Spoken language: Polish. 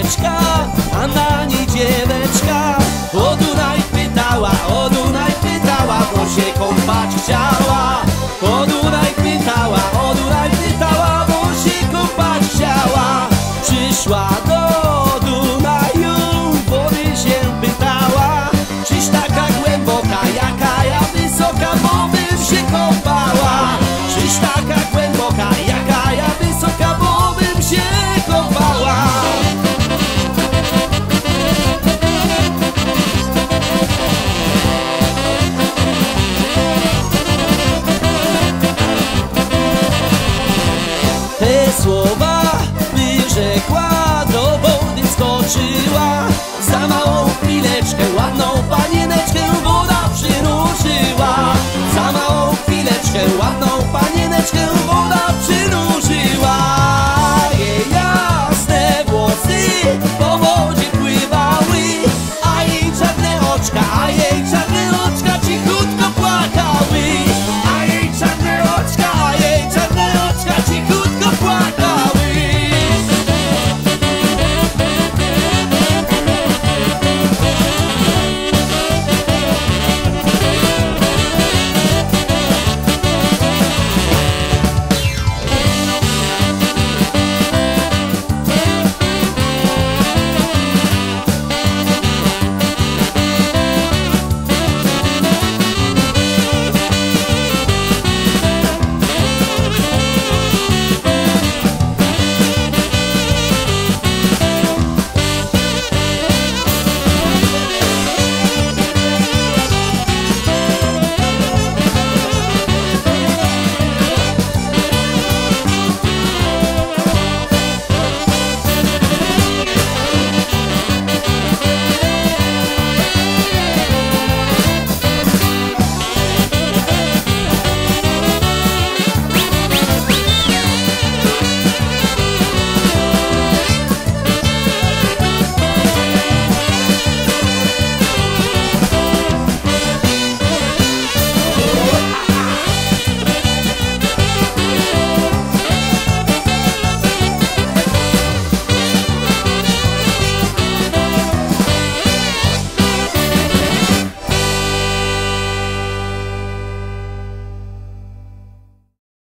rzeczka, a na niej dzieweczka. O Dunaj pytała, bo się kąpać chciała. O Dunaj pytała, bo się kąpać chciała. Przyszła do Dunaju, wody się pytała, czyś taka głęboka, jaka ja wysoka, bo bym się kąpała. Czyś taka głęboka, jaka ja wysoka, bo bym się kąpała. Te słowa wyrzekła, do wody skoczyła. Za małą chwileczkę ładną panieneczkę woda przynurzyła. Za małą chwileczkę ładną panieneczkę